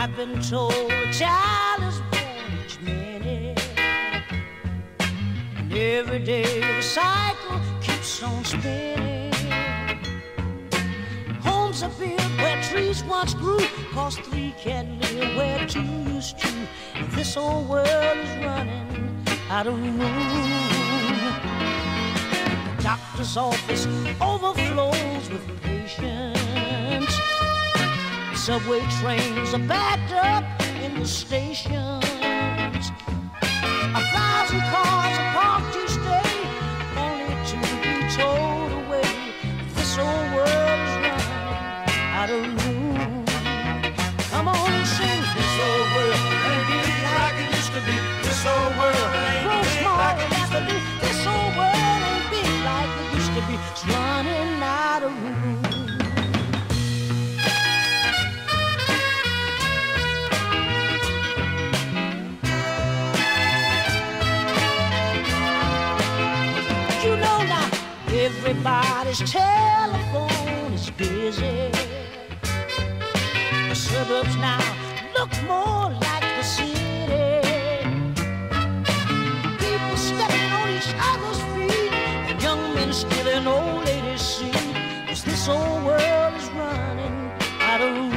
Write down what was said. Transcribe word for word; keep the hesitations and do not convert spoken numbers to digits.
I've been told a child is born each minute, and every day the cycle keeps on spinning. Homes are built where trees once grew, 'cause three can't live where two used to. And this old world is running out of room. The doctor's office overflows with patients. Subway trains are backed up in the stations. A thousand cars are parked each day, only to be towed away. This old world is running out of room. Come on and sing. This old world ain't big like it used to be. This old world ain't big like it used to be. This old world ain't big like it used to be. It's running out of room. Everybody's telephone is busy. The suburbs now look more like the city. People stepping on each other's feet, and young men stealing old ladies' seat. 'Cause this old world is running out of room.